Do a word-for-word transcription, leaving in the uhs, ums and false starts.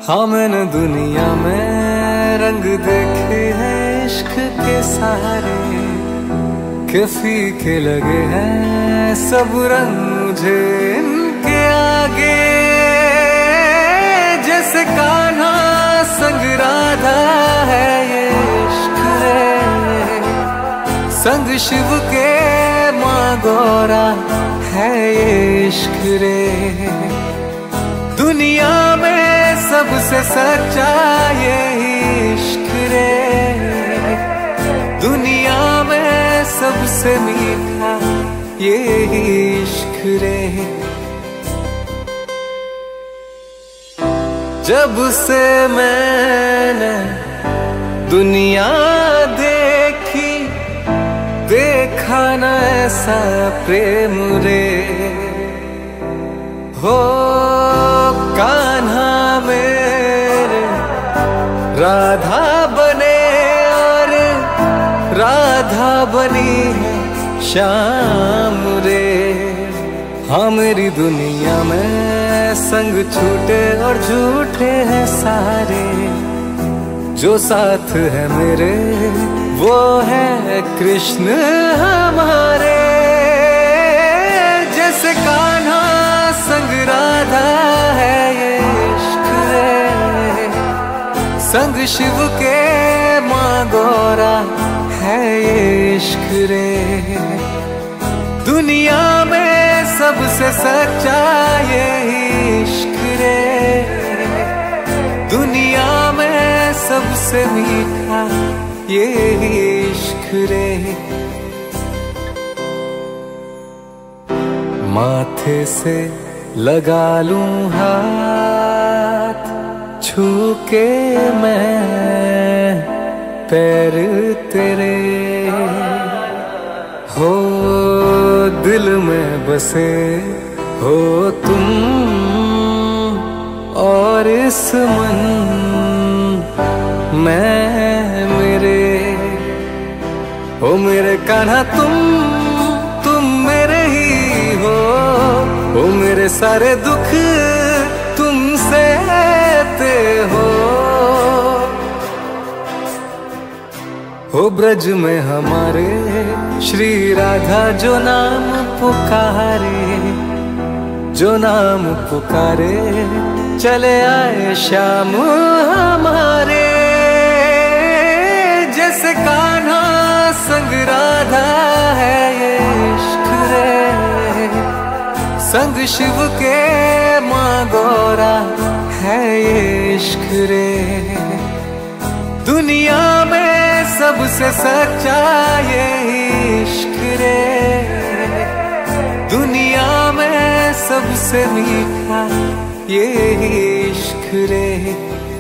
हाँ मैंने दुनिया में रंग देखे हैं इश्क के सारे, के फीके लगे हैं सब रंग मुझे इनके आगे। जैसे कान्हा संग राधा है ये इश्क रे, संग शिव के माँ गौरा है ये इश्क रे। दुनिया में सबसे सच्चा ये इश्क रे, दुनिया में सबसे मीठा ये इश्क रे। जब से मैंने दुनिया देखी, देखा न ऐसा प्रेम रे। हो कान्हा मेरे राधा बने और राधा बनी है श्याम रे। हाँ मेरी दुनिया में संग छूटे और झूठे हैं सारे, जो साथ है मेरे वो है कृष्ण हमारे। जैसे कान्हा संग राधा है ये इश्क रे, संग शिव के माँ गौरा है ये इश्क रे। दुनिया में सबसे सच्चा ये इश्क रे, दुनिया में सबसे मीठा ये इश्क रे। माथे से लगा लूं हाथ, छू के मैं पैर तेरे, हो दिल में बसे हो तुम और इस मन मैं मेरे। हो मेरे कान्हा तुम तुम मेरे ही हो, हो मेरे सारे दुख तुमसे ते हो। हो ब्रज में हमारे श्री राधा जो नाम पुकारे, जो नाम पुकारे चले आए श्याम हमारे। जैसे कान्हा संग राधा है ये इश्क रे, संग शिव के माँ गौरा है ये इश्क रे। दुनिया में सबसे सच्चा ये इश्क रे, दुनिया में सबसे मीठा ये इश्क रे।